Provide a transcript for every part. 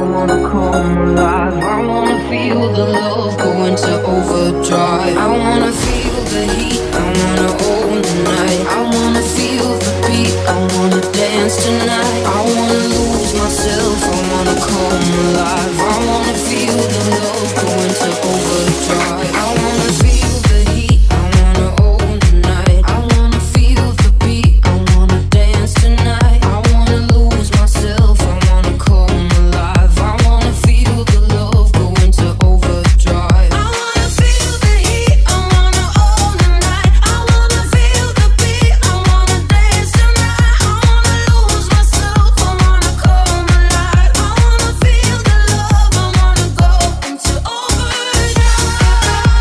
wanna come alive. I wanna feel the love go into overdrive. I wanna feel the heat, I wanna own the night. I wanna feel the beat, I wanna dance tonight. I wanna lose myself, I wanna come alive. I wanna feel the love go into overdrive. I wanna feel the heat, I wanna own the night. I wanna feel the beat, I wanna dance tonight. I wanna lose myself, I wanna come alive. I wanna feel the love go into overdrive. I wanna feel the heat, I wanna own the night. I wanna feel the beat, I wanna dance tonight. I wanna lose myself, I wanna come alive. I wanna feel the love, I wanna go into overdrive.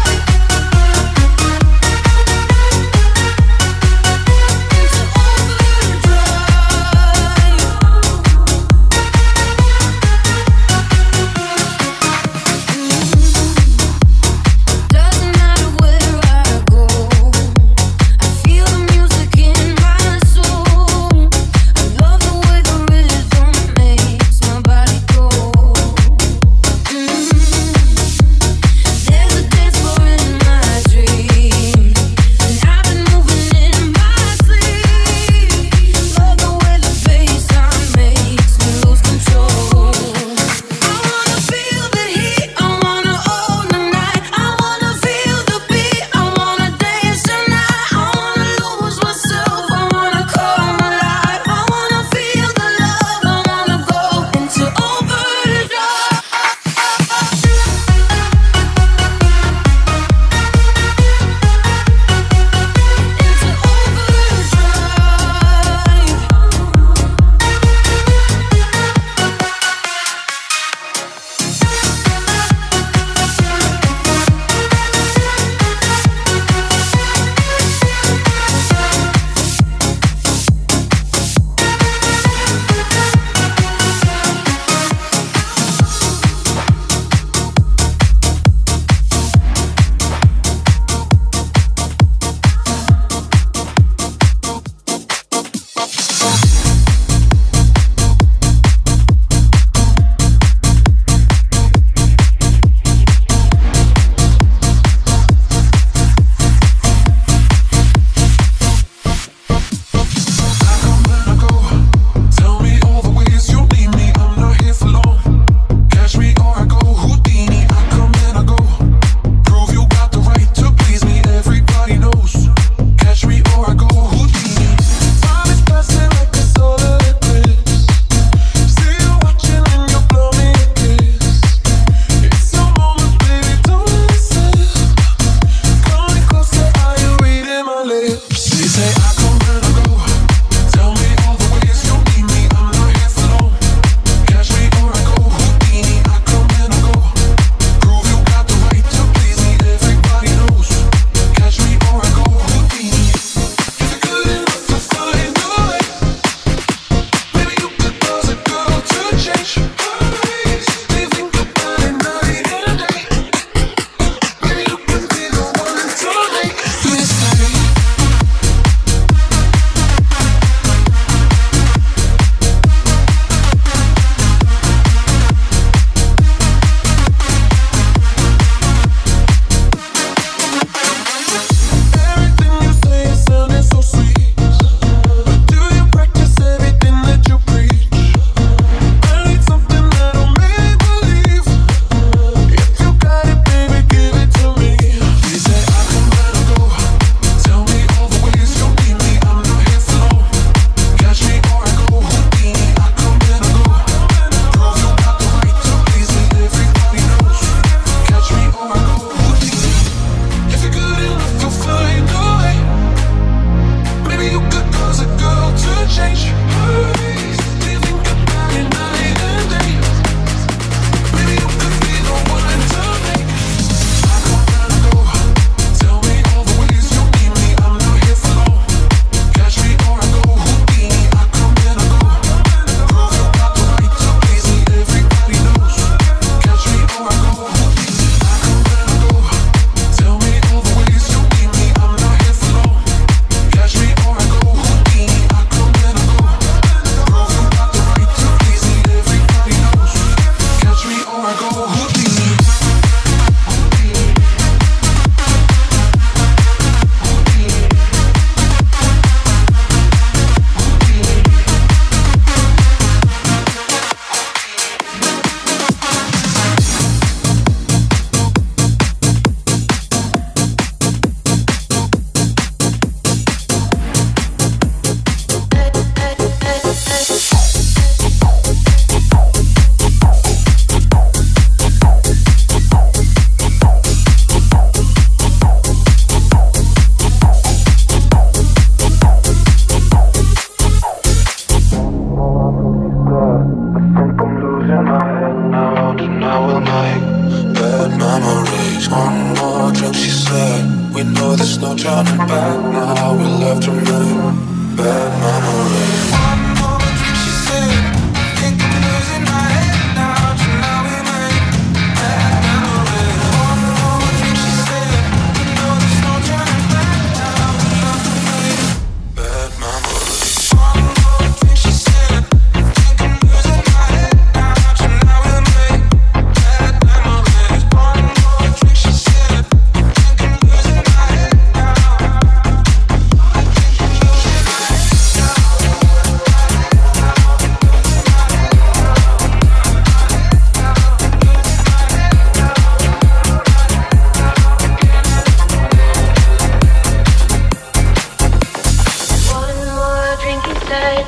all night. Bad memories, one more drink, she said. We know there's no turning back now, we left her made. Bad memories. One more drink, she said. I think I'm losing my head now, tonight we made. Bad memories. One more drink, she said. We know there's no turning back now, we left her made. Bad memories. One more drink, she said. I think I'm losing my head now, tonight we made. Bad memories. One more drink, she said. I think I'm losing my head now. I think I'm losing my head now. One more drink inside.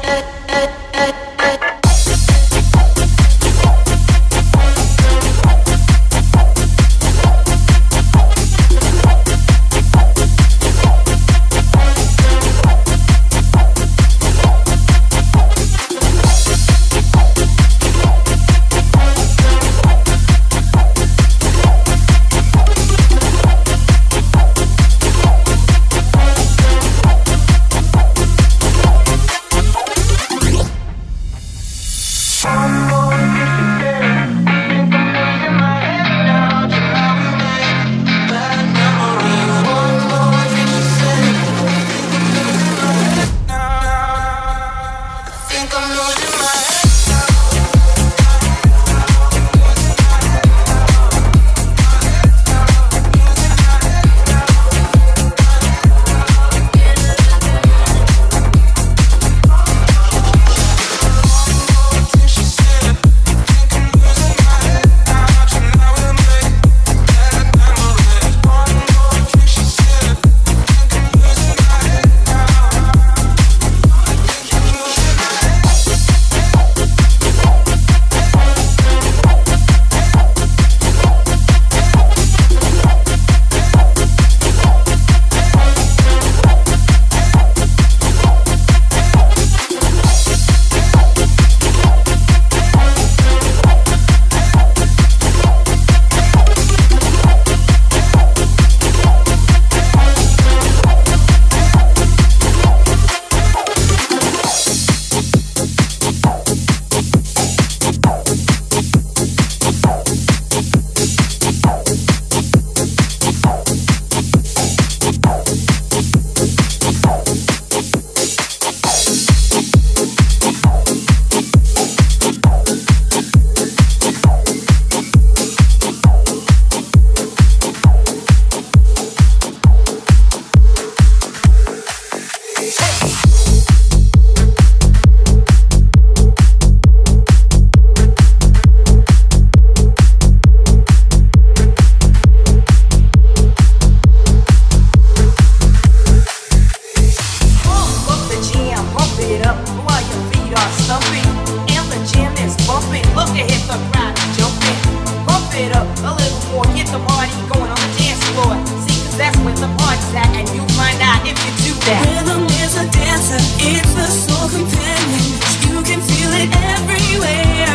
Rhythm is a dancer, it's a soul companion. You can feel it everywhere.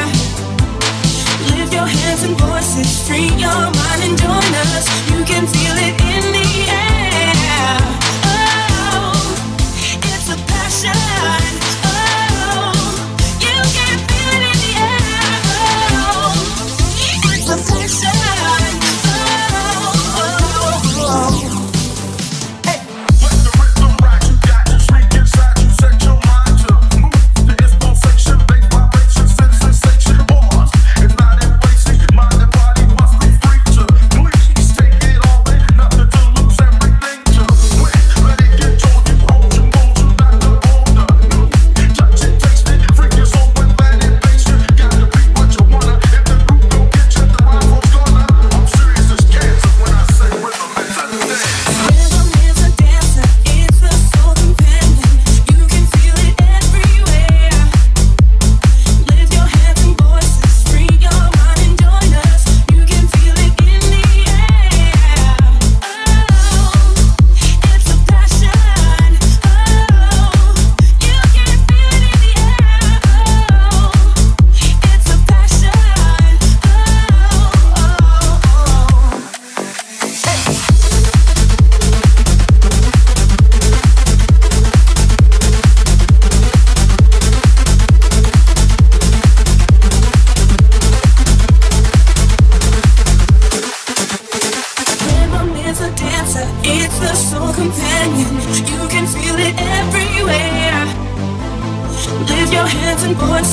Lift your hands and voices, free your mind and join us. You can feel it in the air. Oh, it's a passion. Oh, you can feel it in the air. Oh, it's a passion. Oh. Move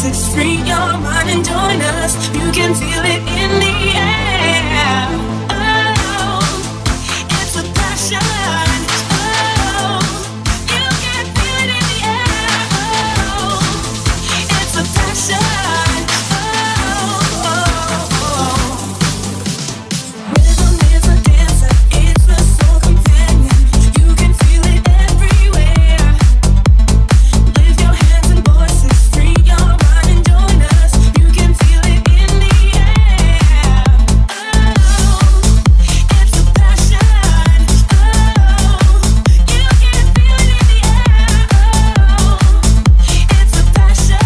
voices, free your mind and join us. You can feel it in the air. Oh, it's a passion. Oh, you can feel it in the air. Oh, it's a passion. Oh, oh, oh. Rhythm is a dancer, it's a soul companion. You can feel it everywhere. Lift your hands and voices, free your mind and join us. You can feel it in the air. Oh, it's a passion. Oh, you can feel it in the air. Oh, it's a passion.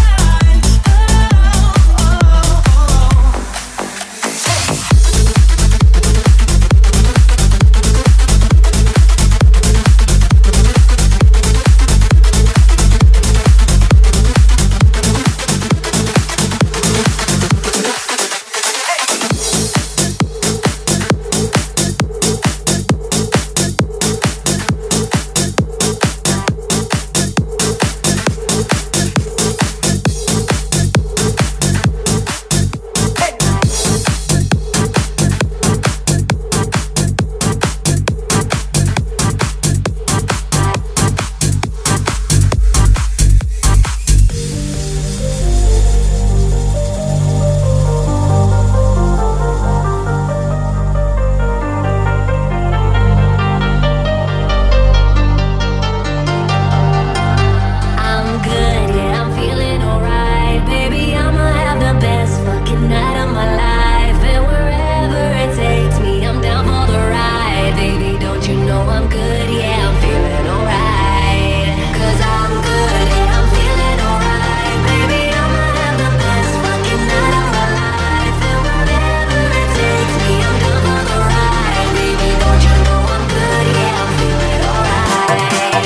I'm good, yeah, I'm feeling alright. Baby, I'ma have the best fucking night of my life. And wherever it takes me, I'm down for the ride. Baby, don't you know I'm good, yeah, I'm feeling alright. 'Cause I'm good, yeah, I'm feeling alright. Baby, I'ma have the best fucking night of my life. And wherever it takes me, I'm down for the ride. Baby, don't you know I'm good, yeah, I'm feeling alright.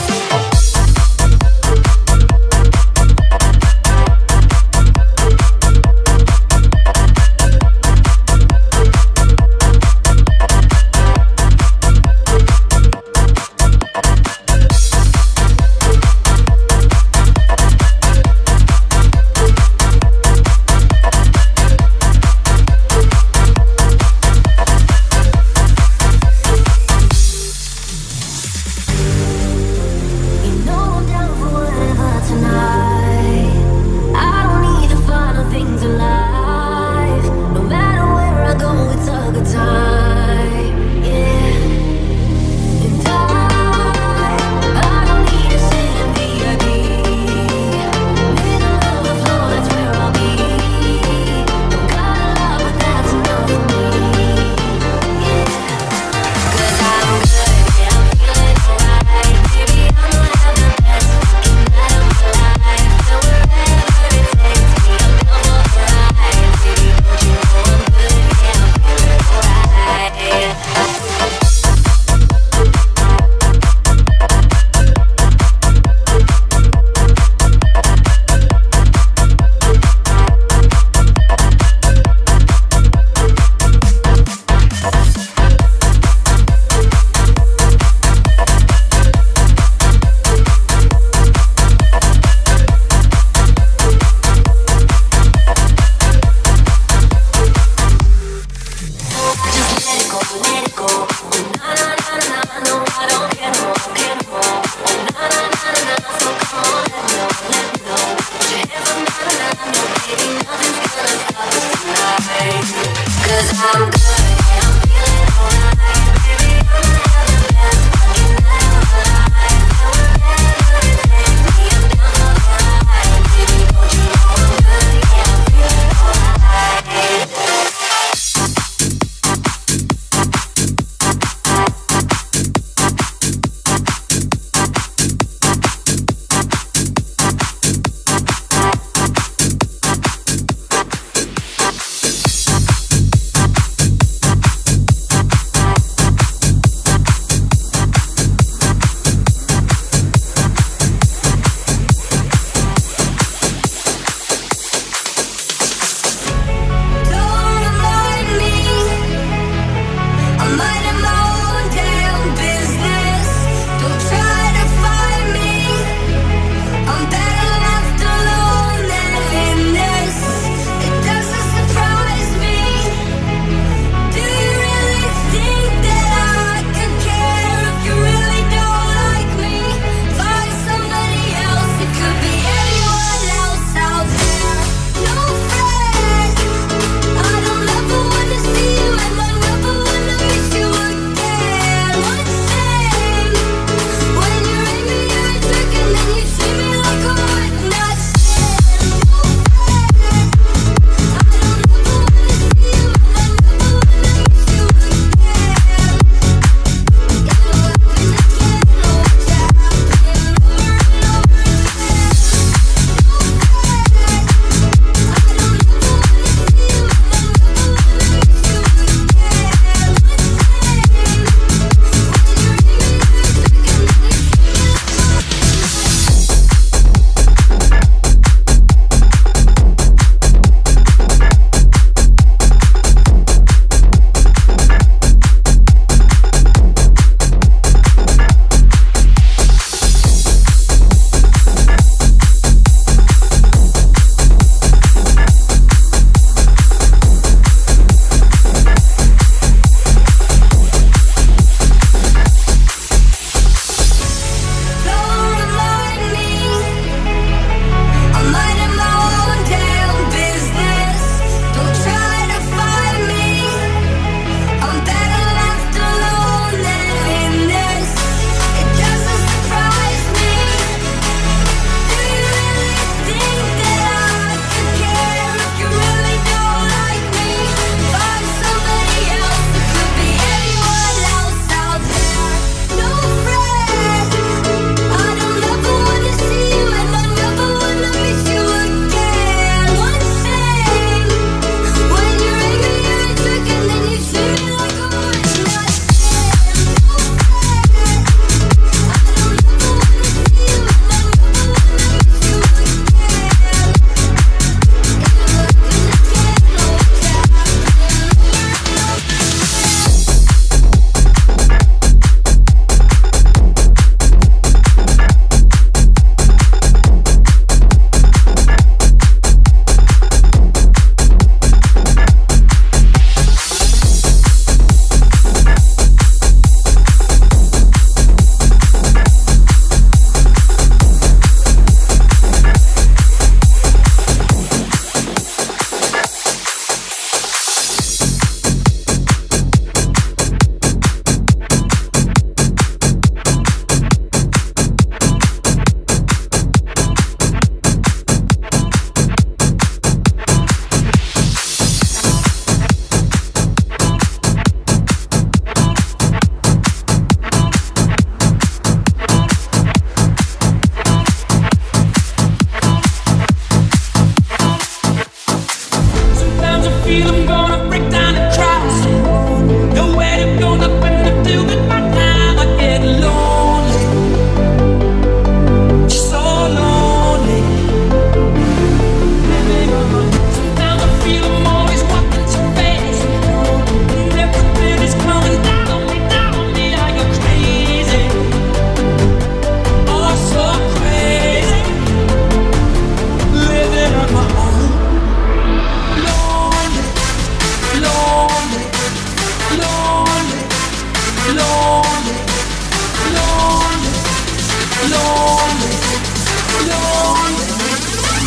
You know I'm down for whatever tonight. I don't need the final things in life. No matter where I go, it's a good time. Yeah. And I don't need to sit in VIP. Middle of the floor, that's where I'll be. Don't got a lot, but that's enough for me. Yeah. 'Cause I'm good, yeah, I'm feeling alright. Baby, I'ma have the best fucking night of my life. And wherever it takes me, I'm down for the ride. Baby, don't you know I'm good, yeah, I'm feeling alright. Just let it go, let it go. Oh, na na na na na, no, I don't care no more, care no more. Oh, na na na na na, so come on, let me know. Put your hands up, na na na, no, baby, nothing's gonna stop us tonight. 'Cause I'm good, yeah, I'm feeling alright. Baby, I'ma have the best fucking night of my life. And wherever it takes me, I'm down for the ride. Baby, don't you know I'm good, yeah, I'm feeling alright.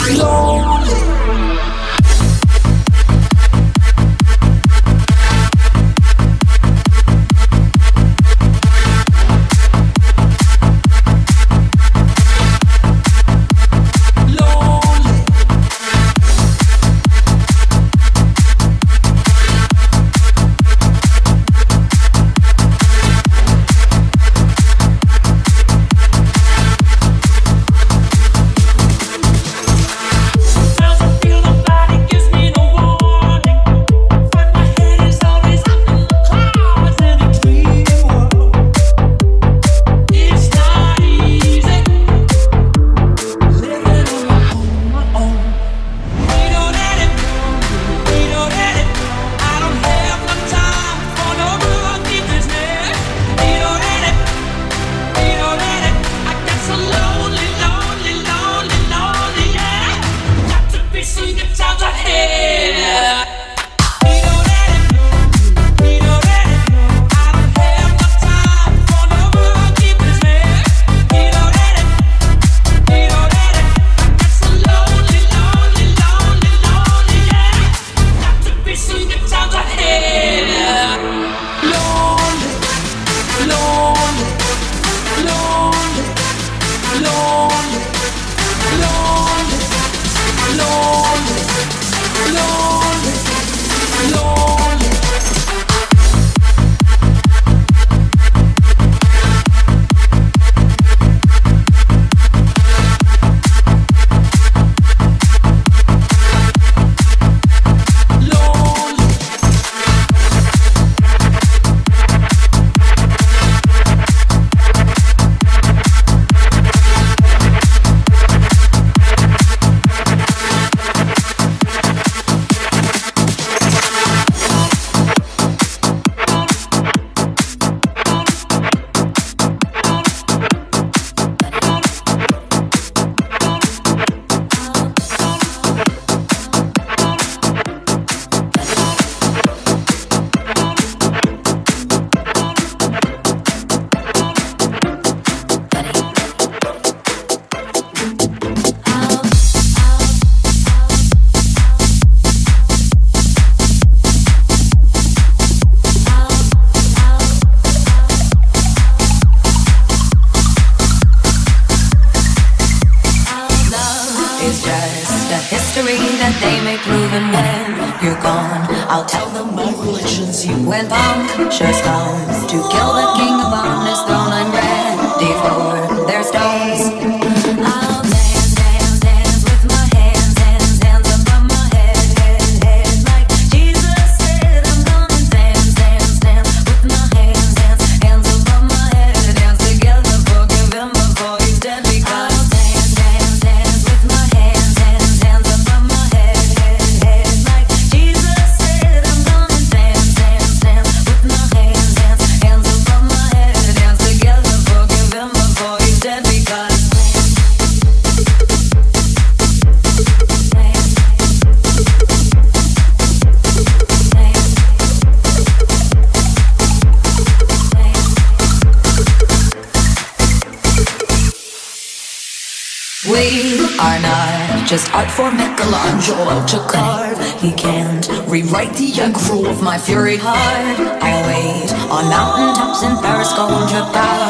Just art for Michelangelo to carve. He can't rewrite the aggro of my fury heart. I wait on mountaintops in Paris, going to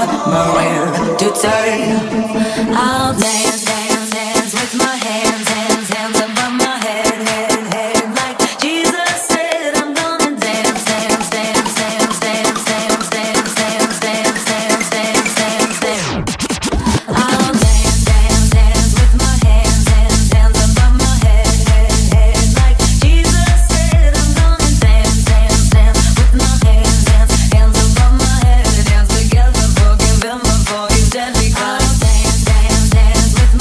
Maria to say I'll dance, dance, dance with my hands, hands, hands above my head, head, head. Like Jesus said, I'm gonna dance, dance, dance, dance, dance, dance, dance, dance, dance, dance, dance, dance, dance. I'll dance, dance, dance with my hands, hands, hands above my head, head, head. Like Jesus said, I'm gonna dance, dance, dance with my hands, hands, hands above my head. Dance together, forgive him before he's dead. Because I'll dance, dance, dance with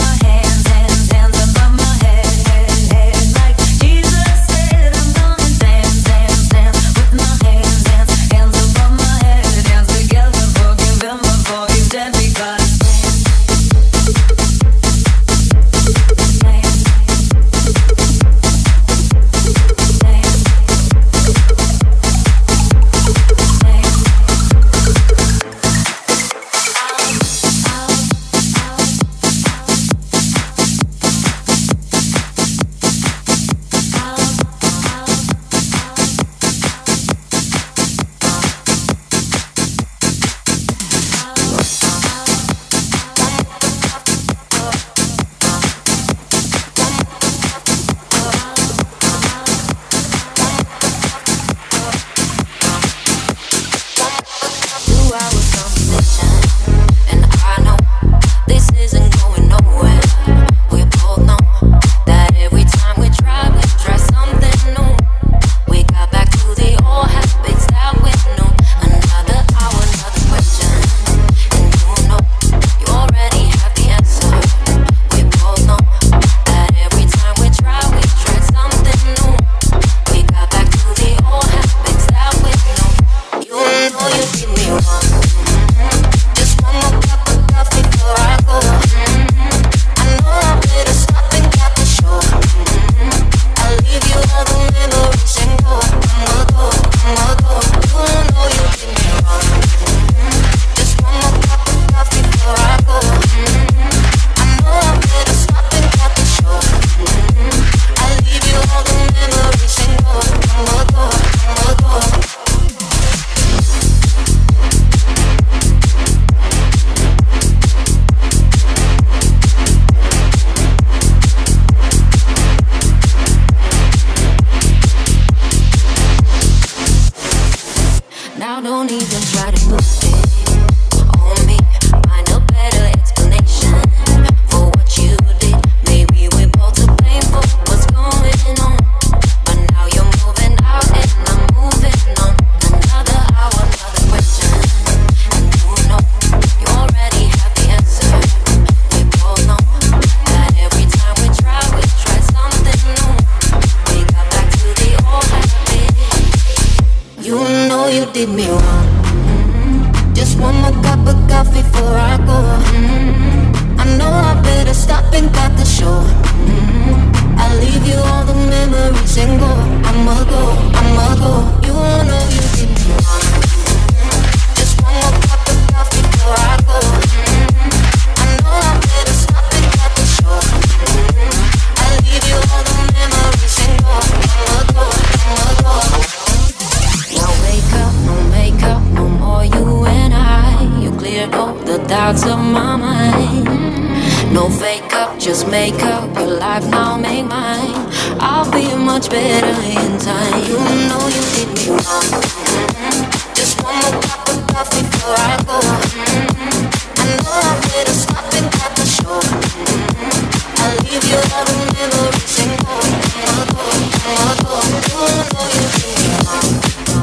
don't even try to put it on me. Find a better explanation for what you did. Maybe we're both to blame for what's going on. But now you're moving out and I'm moving on. Another hour, another question. And you know you already have the answer. We both know that every time we try something new. We got back to the old habit. You know you did me wrong. Just one more cup of coffee before I go. I know I better stop and cut the show. I'll leave you all the memories and go. I'ma go. You know you did me wrong. Just one more cup of coffee before I go. I know I better stop and cut the show. I'll leave you all the memories and go. I'ma go. Now wake up, no makeup, no more you and I. You cleared all the doubts of my mind. No fake up, just make up your life now, make mine. I'll be much better in time. You know you did me wrong. Just one more cup of coffee before I go. I know I better stop and cut the show. I'll leave you all the memories and go. I'ma go. You know you did me wrong.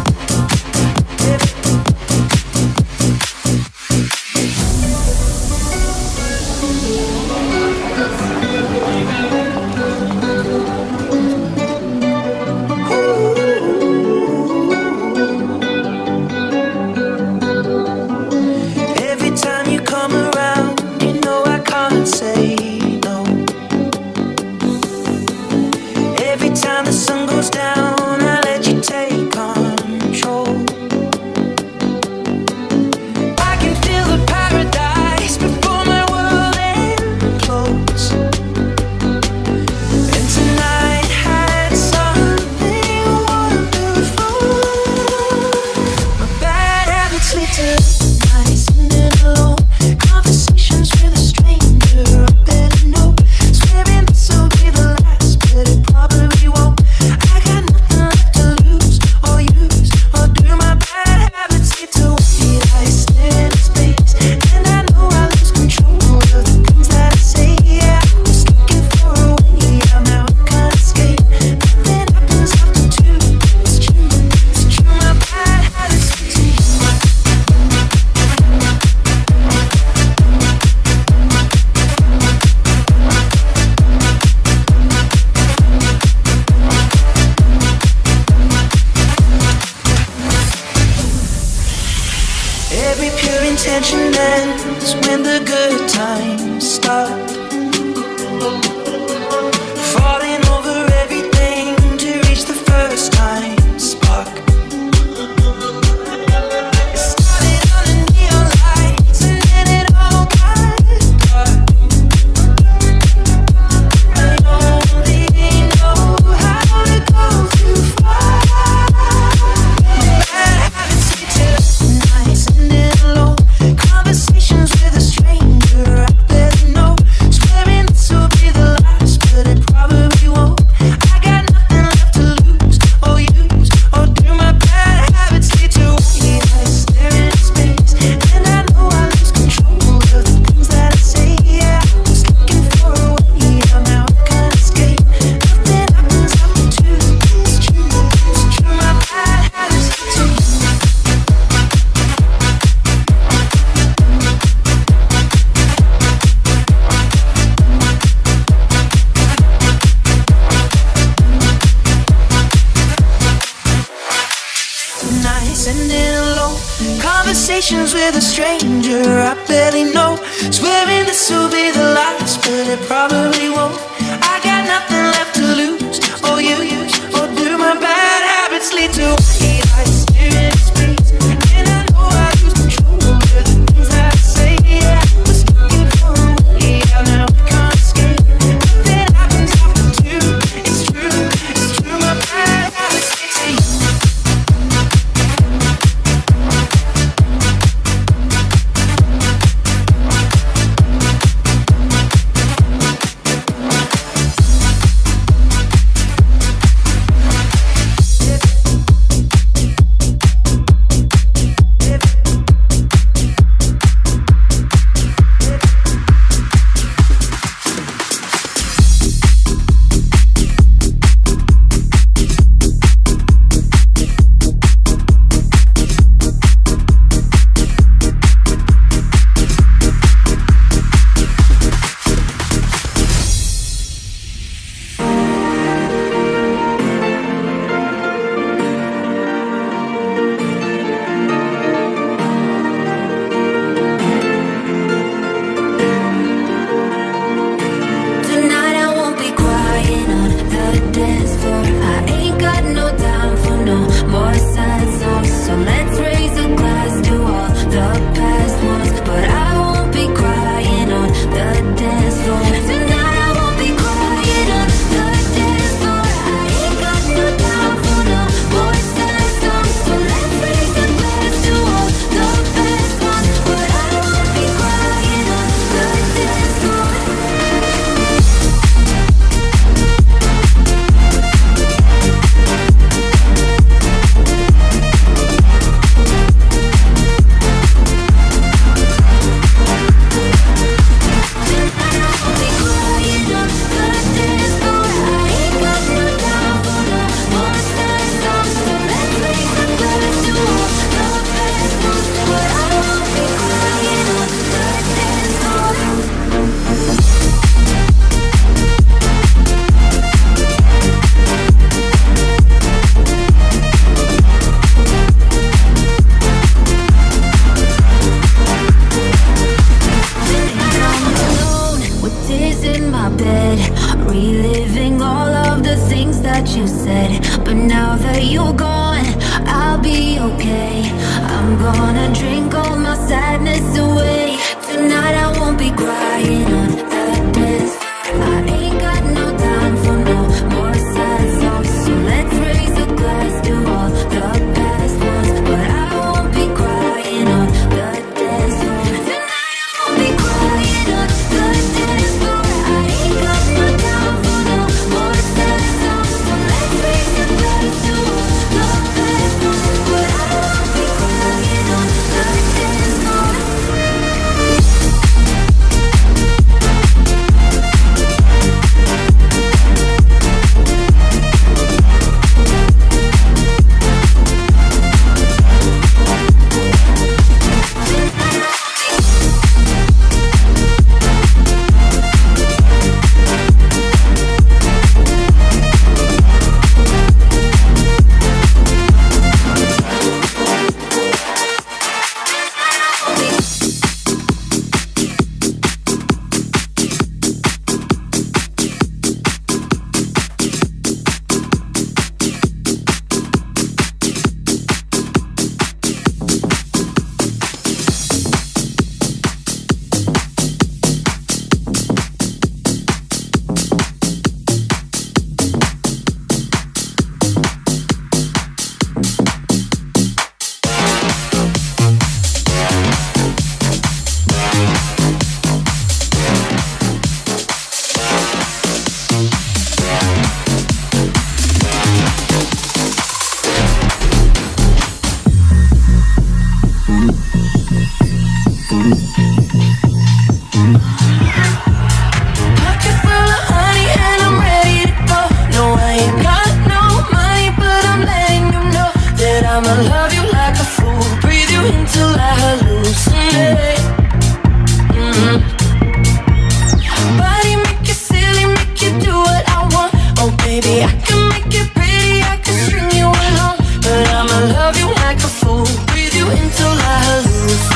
Conversations with a stranger I barely know. Swearing this will be the last, but it probably won't. I got nothing left to lose or use, or do my bad habits lead to I stare into space, and I know I lose control of the things that I say. Yeah, I was looking for a way out, now I can't escape. Nothing happens after two. It's true, my bad habits lead to you. more sad songs. So let's raise a glass to all the past ones. But I won't be crying on the dance floor. Tonight I won't be crying on the dance floor. I ain't got no time for no more sad songs. So let's raise a glass to all the past ones. But I won't be crying on the dance floor. Reliving all of the things that you said, but now that you're gone, I'll be okay. I'm gonna drink all my sadness away. Tonight I won't be crying on the dance floor. I ain't got no time for no more sad songs. So let's raise a glass to all the past ones. But I won't be crying on the dance floor. Tonight I won't be crying on the dance floor. I ain't got no time for no more sad songs. So let's raise a glass to all the past ones. But I won't be crying on the dance floor. Pocket full of honey and I'm ready to go. No, I ain't got no money, but I'm letting you know that I'ma love you like a fool. Breathe you until I hallucinate. Body make you silly, make you do what I want. Oh baby, I can make it pretty, I can string you along. But I'ma love you like a fool. Breathe you until I hallucinate.